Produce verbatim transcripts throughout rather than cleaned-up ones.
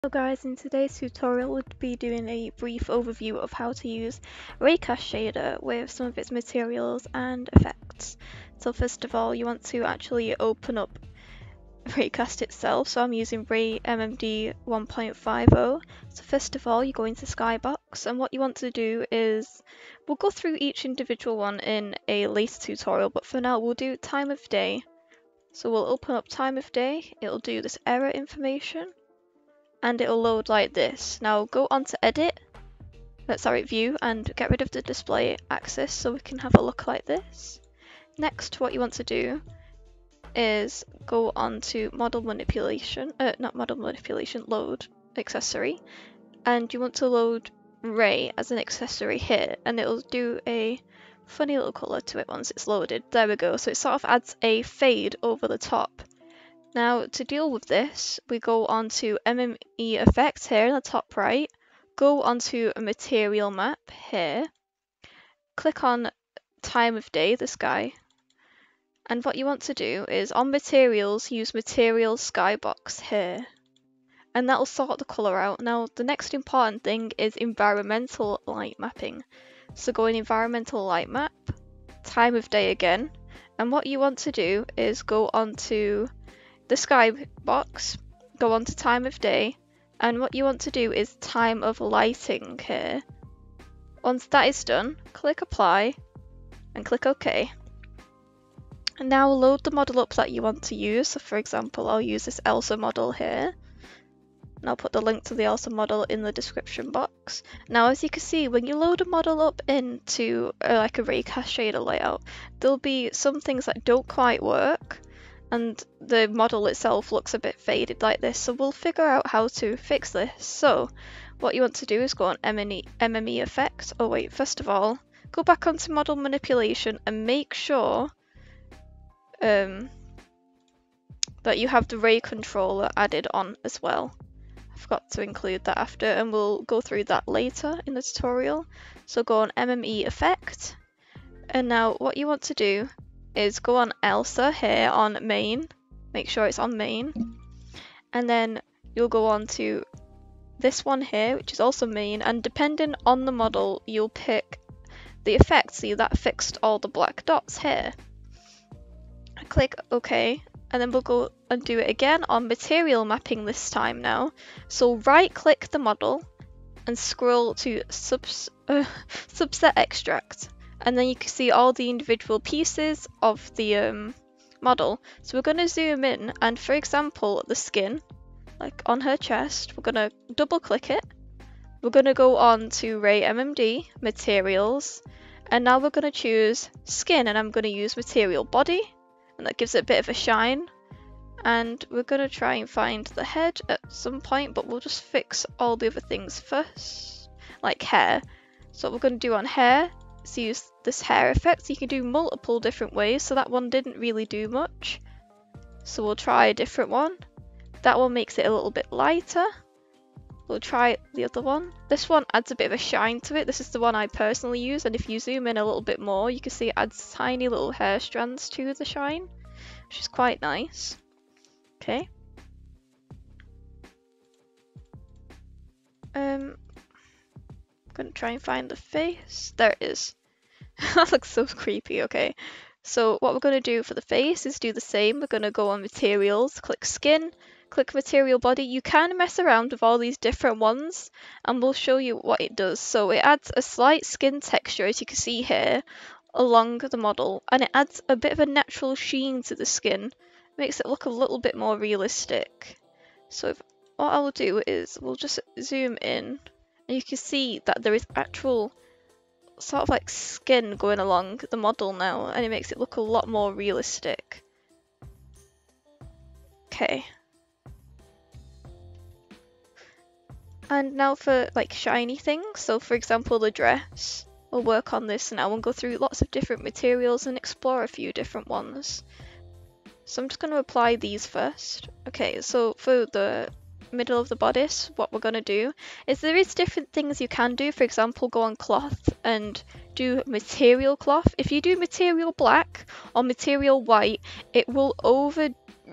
Hello guys, in today's tutorial we'll be doing a brief overview of how to use RAYCAST shader with some of its materials and effects. So first of all, you want to actually open up RAYCAST itself, so I'm using Ray M M D one point five zero. So first of all, you go into Skybox, and what you want to do is, we'll go through each individual one in a later tutorial, but for now we'll do time of day. So we'll open up time of day, it'll do this error information, and it'll load like this. Now go on to edit, uh, sorry, view, and get rid of the display axis so we can have a look like this. Next, what you want to do is go on to model manipulation, uh, not model manipulation, load accessory, and you want to load Ray as an accessory here, and it'll do a funny little colour to it once it's loaded. There we go, so it sort of adds a fade over the top. Now, to deal with this, we go on to M M D effects here in the top right, go onto a material map here, click on time of day, this guy, and what you want to do is on materials, use material skybox here, and that will sort the colour out. Now, the next important thing is environmental light mapping. So go in environmental light map, time of day again, and what you want to do is go onto the skybox, go on to time of day, and what you want to do is time of lighting here. Once that is done, click apply and click OK. And now load the model up that you want to use. So for example, I'll use this Elsa model here, and I'll put the link to the Elsa model in the description box. Now, as you can see, when you load a model up into uh, like a RAYCAST shader layout, there'll be some things that don't quite work, and the model itself looks a bit faded like this, so we'll figure out how to fix this. So what you want to do is go on M M D effect. Oh wait, first of all, go back onto model manipulation and make sure um, that you have the ray controller added on as well. I forgot to include that after, and we'll go through that later in the tutorial. So go on M M D effect, and now what you want to do is go on Elsa here on main, make sure it's on main, and then you'll go on to this one here, which is also main, and depending on the model you'll pick the effect. See, that fixed all the black dots here. Click OK, and then we'll go and do it again on material mapping this time now. So right click the model and scroll to subs uh, subset extract, and then you can see all the individual pieces of the um, model. So we're going to zoom in, and for example, the skin, like on her chest, we're going to double click it. We're going to go on to Ray M M D, materials, and now we're going to choose skin, and I'm going to use material body, and that gives it a bit of a shine. And we're going to try and find the head at some point, but we'll just fix all the other things first, like hair. So what we're going to do on hair is use this hair effect. You can do multiple different ways, so that one didn't really do much. So we'll try a different one. That one makes it a little bit lighter. We'll try the other one. This one adds a bit of a shine to it. This is the one I personally use, and if you zoom in a little bit more, you can see it adds tiny little hair strands to the shine, which is quite nice. Okay. Um, I'm gonna try and find the face. There it is. That looks so creepy. Okay. So what we're gonna do for the face is do the same. We're gonna go on materials, click skin, click material body. You can mess around with all these different ones, and we'll show you what it does. So it adds a slight skin texture, as you can see here, along the model, and it adds a bit of a natural sheen to the skin. Makes it look a little bit more realistic. So if, what I'll do is we'll just zoom in, and you can see that there is actual sort of like skin going along the model now, and it makes it look a lot more realistic. Okay. And now for like shiny things, so for example the dress, we'll work on this now and go through lots of different materials and explore a few different ones. So I'm just going to apply these first. Okay, so for the middle of the bodice, what we're going to do is there is different things you can do. For example, go on cloth and do material cloth. If you do material black or material white, it will over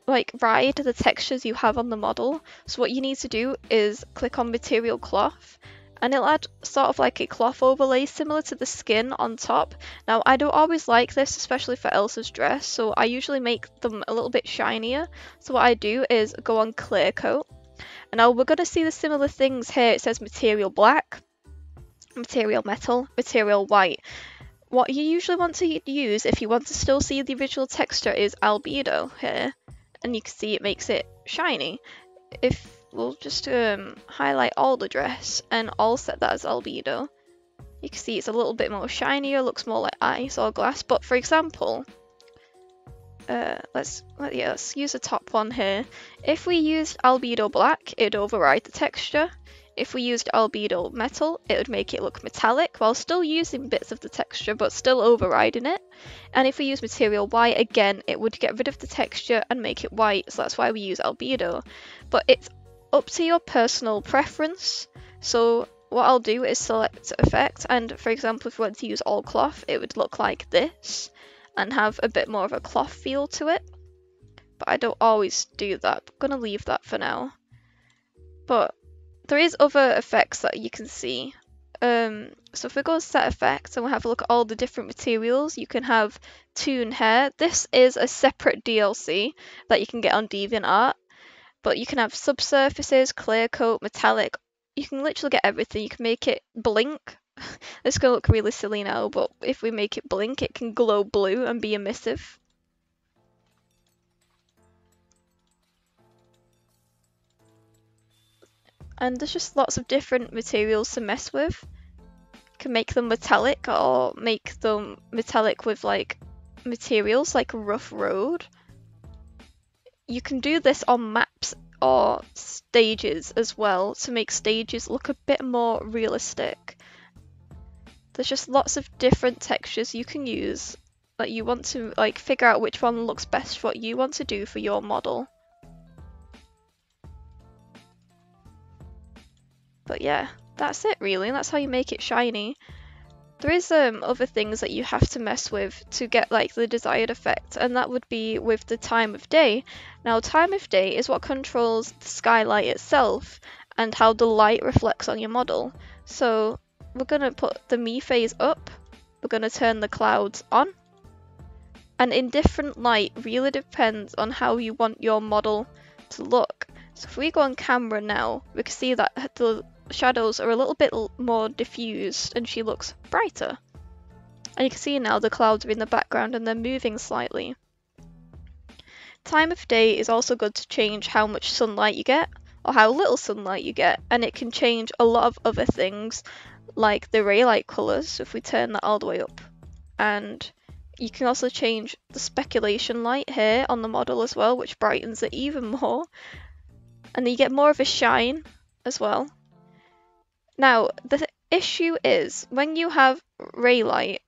like ride the textures you have on the model. So what you need to do is click on material cloth, and it'll add sort of like a cloth overlay similar to the skin on top. Now I don't always like this, especially for Elsa's dress, so I usually make them a little bit shinier. So what I do is go on clear coat, and now we're going to see the similar things here. It says material black, material metal, material white. What you usually want to use if you want to still see the original texture is albedo here, and you can see it makes it shiny. If we'll just um, highlight all the dress and all set that as albedo, you can see it's a little bit more shinier, looks more like ice or glass. But for example, uh, let's let, yeah, let's use the top one here. If we used albedo black, it'd override the texture. If we used albedo metal, it would make it look metallic while still using bits of the texture but still overriding it. And if we use material white, again, it would get rid of the texture and make it white, so that's why we use albedo. But it's up to your personal preference. So what I'll do is select effect, and for example, if we want to use all cloth, it would look like this and have a bit more of a cloth feel to it. But I don't always do that. I'm gonna leave that for now. But there is other effects that you can see. Um, so if we go to set effects and we'll have a look at all the different materials, you can have toon hair. This is a separate D L C that you can get on DeviantArt, but you can have subsurfaces, clear coat, metallic. You can literally get everything. You can make it blink. This is going to look really silly now, but if we make it blink, it can glow blue and be emissive. And there's just lots of different materials to mess with. You can make them metallic or make them metallic with like materials like a rough road. You can do this on maps or stages as well to make stages look a bit more realistic. There's just lots of different textures you can use that you want to like figure out which one looks best for what you want to do for your model. But yeah, that's it really, and that's how you make it shiny. There is um, other things that you have to mess with to get like the desired effect, and that would be with the time of day. Now time of day is what controls the skylight itself and how the light reflects on your model. So we're going to put the me phase up, we're going to turn the clouds on, and in different light really depends on how you want your model to look. So if we go on camera now, we can see that the shadows are a little bit more diffused and she looks brighter. And you can see now the clouds are in the background and they're moving slightly. Time of day is also good to change how much sunlight you get or how little sunlight you get, and it can change a lot of other things like the ray light colours. So if we turn that all the way up, and you can also change the speculation light here on the model as well, which brightens it even more. And then you get more of a shine as well. Now, the th issue is when you have ray light,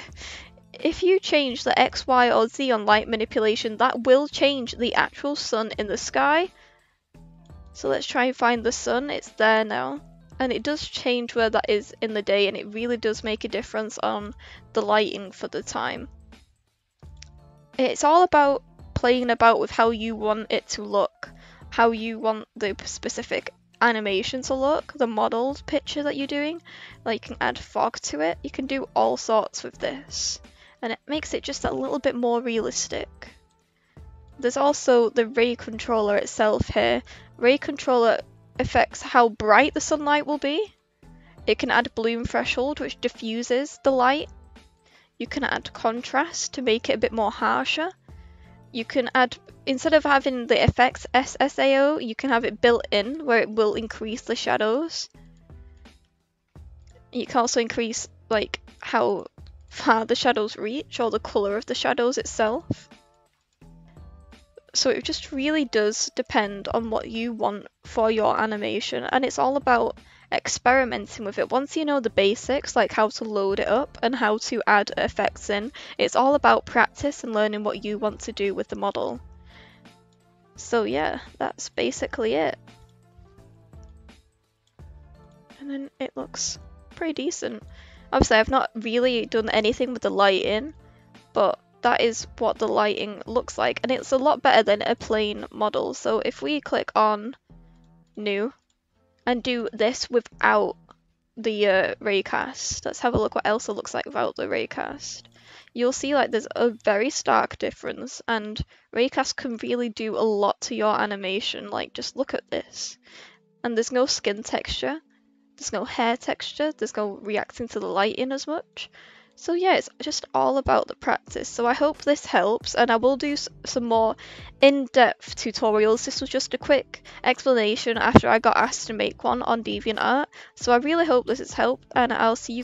if you change the X, Y, or Z on light manipulation, that will change the actual sun in the sky. So let's try and find the sun. It's there now. And it does change where that is in the day, and it really does make a difference on the lighting for the time. It's all about playing about with how you want it to look, how you want the specific animation to look, the modeled picture that you're doing. Like you can add fog to it, you can do all sorts with this, and it makes it just a little bit more realistic. There's also the ray controller itself here. Ray controller affects how bright the sunlight will be. It can add bloom threshold, which diffuses the light. You can add contrast to make it a bit more harsher. You can add, instead of having the effects S S A O, you can have it built in where it will increase the shadows. You can also increase like how far the shadows reach or the colour of the shadows itself. So it just really does depend on what you want for your animation, and it's all about experimenting with it. Once you know the basics, like how to load it up and how to add effects in, it's all about practice and learning what you want to do with the model. So yeah, that's basically it. And then it looks pretty decent. Obviously I've not really done anything with the lighting, but that is what the lighting looks like, and it's a lot better than a plain model. So if we click on new and do this without the uh, raycast, let's have a look what else it looks like without the raycast. You'll see like there's a very stark difference, and raycast can really do a lot to your animation. Like, just look at this, and there's no skin texture, there's no hair texture, there's no reacting to the lighting as much. So yeah, it's just all about the practice. So I hope this helps, and I will do some more in-depth tutorials. This was just a quick explanation after I got asked to make one on DeviantArt. So I really hope this has helped, and I'll see you